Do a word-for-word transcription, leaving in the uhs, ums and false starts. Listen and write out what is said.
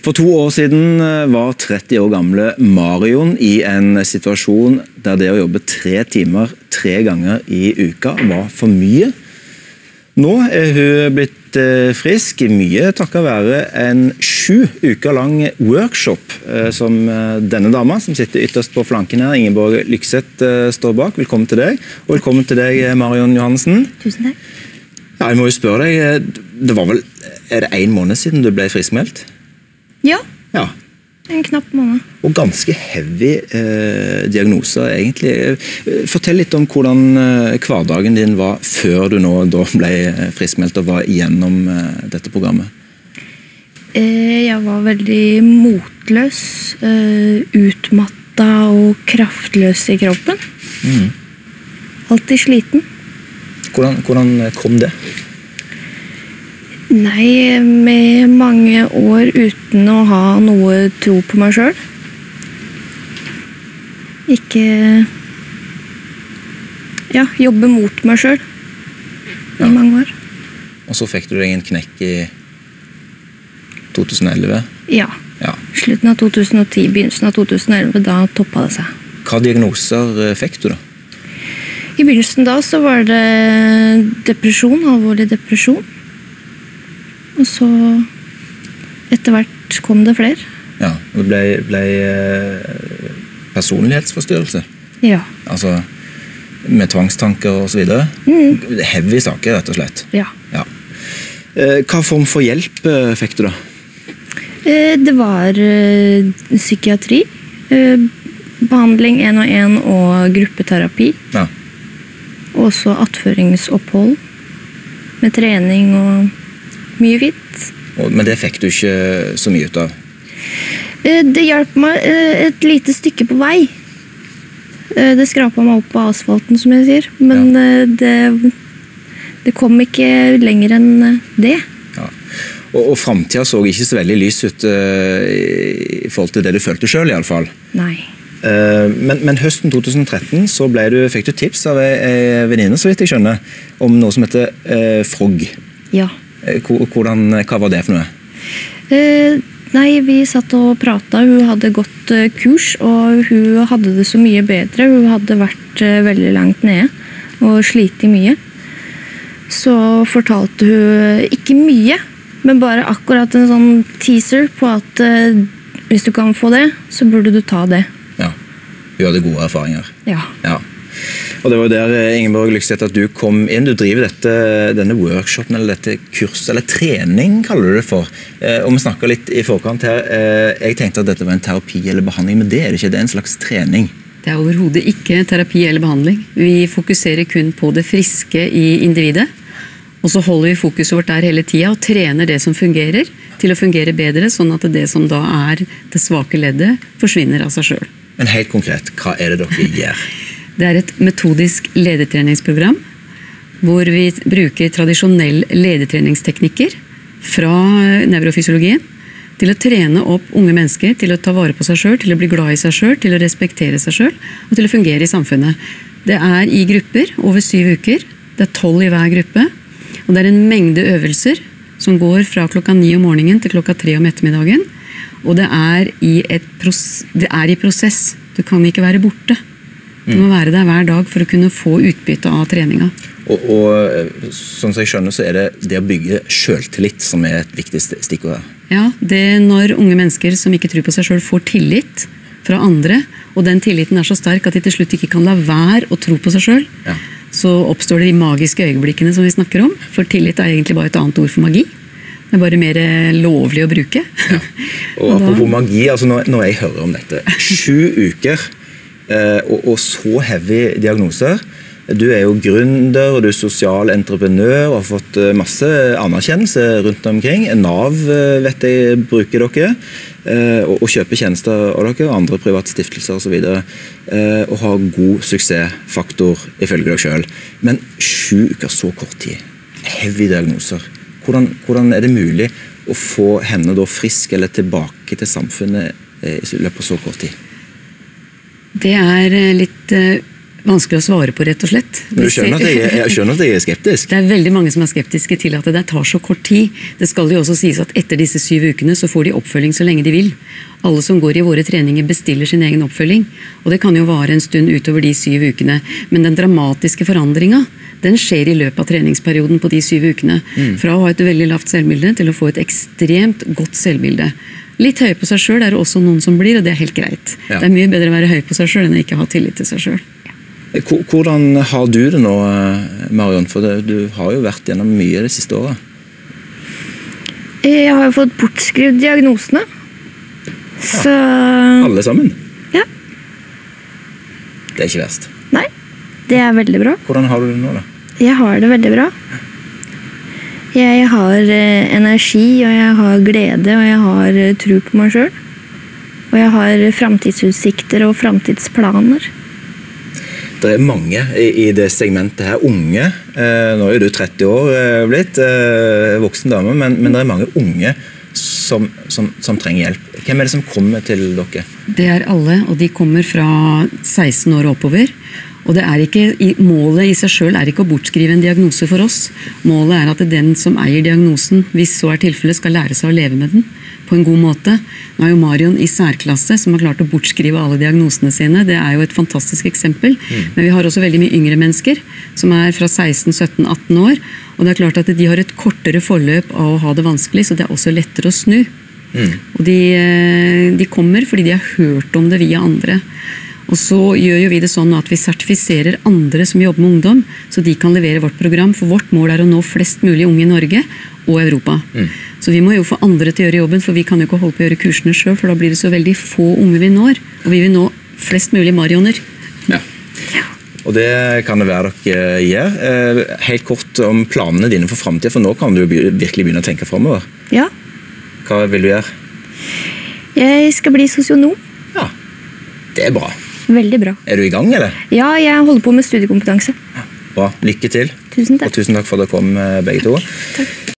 For to år siden var tretti år gamle Marion i en situasjon der det å jobbe tre timer tre ganger i uka var for mye. Nå er hun blitt frisk, mye takket være en sju uker lang workshop som denne dama, som sitter ytterst på flanken her, Ingeborg Lykseth, står bak. Velkommen til deg, og velkommen til deg, Marion Johannessen. Tusen takk. Ja, jeg må jo spørre deg, det var vel, er det en måned siden du ble friskmeldt? Ja, Ja. en knapp måned. Og ganske heavy eh, diagnoser, egentlig. Fortell litt om hvordan eh, hverdagen din var før du nå da ble friskmeldt og var igjennom eh, dette programmet. Eh, Jeg var veldig motløs, eh, utmatta og kraftløs i kroppen. Mm. Alltid sliten. Hvordan, hvordan kom det? Nei, med mange år uten å ha noe tro på meg selv. Ikke... Ja, jobbe mot meg selv Ja. i mange år. Og så fikk du deg en knekk i to tusen og elleve. Ja, Ja. slutten av to tusen og ti, begynnelsen av to tusen og elleve, da toppet det seg. Hva diagnoser eh, fikk du da? I begynnelsen da så var det depresjon, alvorlig depresjon. Og så etter hvert kom det flere. Ja, og det ble, ble eh, personlighetsforstyrrelse. Ja. Altså med tvangstanker og så videre. Mm. Heavy saker, rett og slett. Ja. Ja. Eh, Hva form for hjelp eh, fikk du da? Eh, Det var eh, psykiatri, eh, behandling en og en og gruppeterapi. Ja. Og også attføringsopphold med trening og mye fint. Og, men det fikk du ikke så mye ut av? Eh, Det hjalp meg eh, et lite stykke på vei. Eh, Det skrapet meg opp på asfalten, som jeg sier. Men eh, det, det kom ikke lenger enn eh, det. Ja. Og, og fremtiden så ikke så veldig lys ut uh, i forhold til det du følte selv i alle fall. Nei. Uh, men, men høsten to tusen og tretten så ble du, fikk du tips av en venninne, så vidt jeg skjønner, om noe som heter uh, Frog. Ja. Uh, hvordan, hva var det for noe? Eh, Nei, vi satt og pratet. Hun hadde gått eh, kurs, og hun hadde det så mye bedre. Hun hadde vært eh, veldig langt nede og slitet mye. Så fortalte hun ikke mye, men bare akkurat en sånn teaser på at eh, hvis du kan få det, så burde du ta det. Ja, du hadde gode erfaringer. Ja. Ja. Og det var jo der, Ingeborg Lykseth, at du kom inn. Du driver dette, denne workshopen, eller dette kurset, eller trening, kaller du det for. Eh, og vi snakket litt i forkant her. Eh, jeg tenkte at dette var en terapi eller behandling, men det er det ikke. Det er en slags trening. Det er overhodet ikke terapi eller behandling. Vi fokuserer kun på det friske i individet. Og så holder vi fokuset vårt der hele tiden og trener det som fungerer til å fungere bedre, sånn at det som da er det svake leddet forsvinner av seg selv. Men helt konkret, hva er det dere gjør? Det er et metodisk ledetreningsprogram hvor vi bruker tradisjonell ledetreningsteknikker fra nevrofysiologien til å trene opp unge mennesker til å ta vare på seg selv, til å bli glad i seg selv, til å respektere seg selv og til å fungere i samfunnet. Det er i grupper over syv uker. Det er tolv i hver gruppe. Og det er en mengde øvelser som går fra klokka ni om morgenen til klokka tre om ettermiddagen. Og det er i, et pros- det er i prosess. Du kan ikke være borte. Du må være der hver dag for å kunne få utbytte av treninga. Og, og sånn som jeg skjønner, så er det det å bygge selvtillit som er et viktig stikkord her. Ja, det er når unge mennesker som ikke tror på seg selv får tillit fra andre, og den tilliten er så sterk at de til slutt ikke kan la være å tro på seg selv, Ja. så oppstår det de magiske øyeblikkene som vi snakker om. For tillit er egentlig bare et annet ord for magi. Det er bare mer lovlig å bruke. Ja. Og apropos magi, altså når, når jeg hører om dette, sju uker, eh, og, og så heavy diagnoser. Du er jo gründer, og du er sosial entreprenør, og har fått masse anerkjennelse rundt omkring. Nav vet jeg bruker dere, og kjøper tjenester av dere, og andre private stiftelser og så videre, og har god suksessfaktor ifølge deg selv. Men sju uker så kort tid, heavy diagnoser. Hvordan, hvordan er det mulig å få henne da frisk eller tilbake til samfunnet i løpet av så kort tid? Det er litt vanskelig å svare på, rett og slett. Men du skjønner at jeg, jeg skjønner at jeg er skeptisk? Det er veldig mange som er skeptiske til at det tar så kort tid. Det skal jo også sies at etter disse syv ukene så får de oppfølging så lenge de vil. Alle som går i våre treninger bestiller sin egen oppfølging, og det kan jo vare en stund utover de syv ukene. Men den dramatiske forandringa, den skjer i løpet av treningsperioden på de syv ukene. Mm. Fra å ha et veldig lavt selvbilde til å få et ekstremt godt selvbilde. Litt høy på seg selv er det også noen som blir, og det er helt greit. Ja. Det er mye bedre å være høy på seg selv enn å ikke ha tillit til seg selv. Hvordan har du det nå, Marion? For det, du har jo vært gjennom mye det siste året. Jeg har jo fått bortskrevet diagnosene. Så... Ja. Alle sammen? Ja. Det er ikke verst. Nei, det er veldig bra. Hvordan har du det nå da? Jeg har det veldig bra. Jeg har energi, og jeg har glede, og jeg har tro på meg selv. Og jeg har fremtidsutsikter og fremtidsplaner. Det er mange i det segmentet her, unge. Nå er du tretti år blitt, voksen dame, men, men det er mange unge som, som, som trenger hjelp. Hvem er det som kommer til dere? Det er alle, og de kommer fra seksten år oppover. Og det er ikke, målet i seg selv er ikke å bortskrive en diagnose for oss. Målet er at den som eier diagnosen, hvis så er tilfellet, skal lære seg å leve med den på en god måte. Nå er jo Marion i særklasse som har klart å bortskrive alle diagnosene sine. Det er jo et fantastisk eksempel. Mm. Men vi har også veldig mye yngre mennesker som er fra seksten, sytten, atten år. Og det er klart at de har et kortere forløp av å ha det vanskelig, så det er også lettere å snu. Mm. Og de, de kommer fordi de har hørt om det via andre. Og så gjør jo vi det sånn at vi sertifiserer andre som jobber med ungdom, så de kan levere vårt program, for vårt mål er å nå flest mulig unge i Norge og Europa. Mm. Så vi må jo få andre til å gjøre jobben, for vi kan jo ikke holde på å gjøre kursene selv, for da blir det så veldig få unge vi når, og vi vil nå flest mulig marioner. Ja. Og det kan det være dere gjør. Helt kort om planene dine for fremtiden, for nå kan du virkelig begynne å tenke fremover. Ja. Hva vil du gjøre? Jeg skal bli sosionom. Ja, det er bra. Veldig bra. Er du i gang, eller? Ja, jeg holder på med studiekompetanse. Bra. Lykke til. Tusen takk. Og tusen takk for at dere kom, begge to. Takk.